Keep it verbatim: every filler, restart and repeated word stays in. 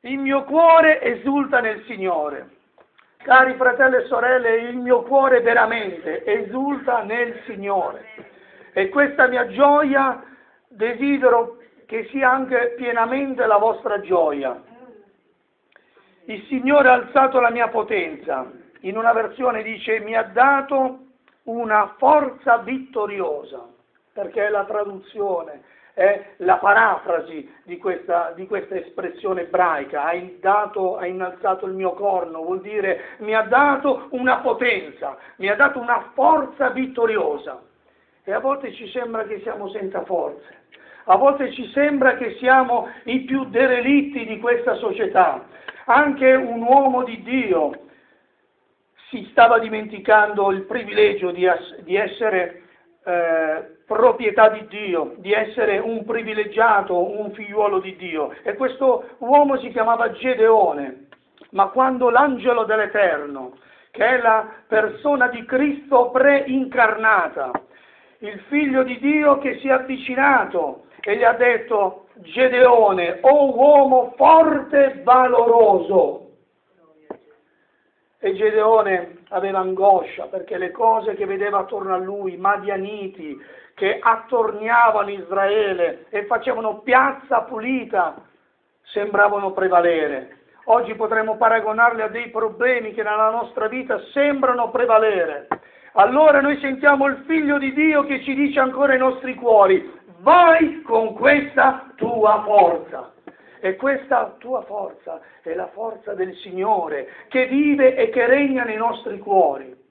Il mio cuore esulta nel Signore. Cari fratelli e sorelle, il mio cuore veramente esulta nel Signore. E questa mia gioia desidero che sia anche pienamente la vostra gioia. Il Signore ha alzato la mia potenza. In una versione dice mi ha dato una forza vittoriosa, perché è la traduzione, è la parafrasi di questa, di questa espressione ebraica. Ha, dato, ha innalzato il mio corno, vuol dire mi ha dato una potenza, mi ha dato una forza vittoriosa. E a volte ci sembra che siamo senza forze, a volte ci sembra che siamo i più derelitti di questa società. Anche un uomo di Dio si stava dimenticando il privilegio di, di essere eh, proprietà di Dio, di essere un privilegiato, un figliuolo di Dio. E questo uomo si chiamava Gedeone. Ma quando l'angelo dell'Eterno, che è la persona di Cristo preincarnata, il figlio di Dio che si è avvicinato e gli ha detto: Gedeone, o uomo forte e valoroso. E Gedeone aveva angoscia perché le cose che vedeva attorno a lui, i madianiti che attorniavano Israele e facevano piazza pulita, sembravano prevalere. Oggi potremmo paragonarli a dei problemi che nella nostra vita sembrano prevalere. Allora noi sentiamo il Figlio di Dio che ci dice ancora ai nostri cuori: vai con questa tua forza. E questa tua forza è la forza del Signore che vive e che regna nei nostri cuori.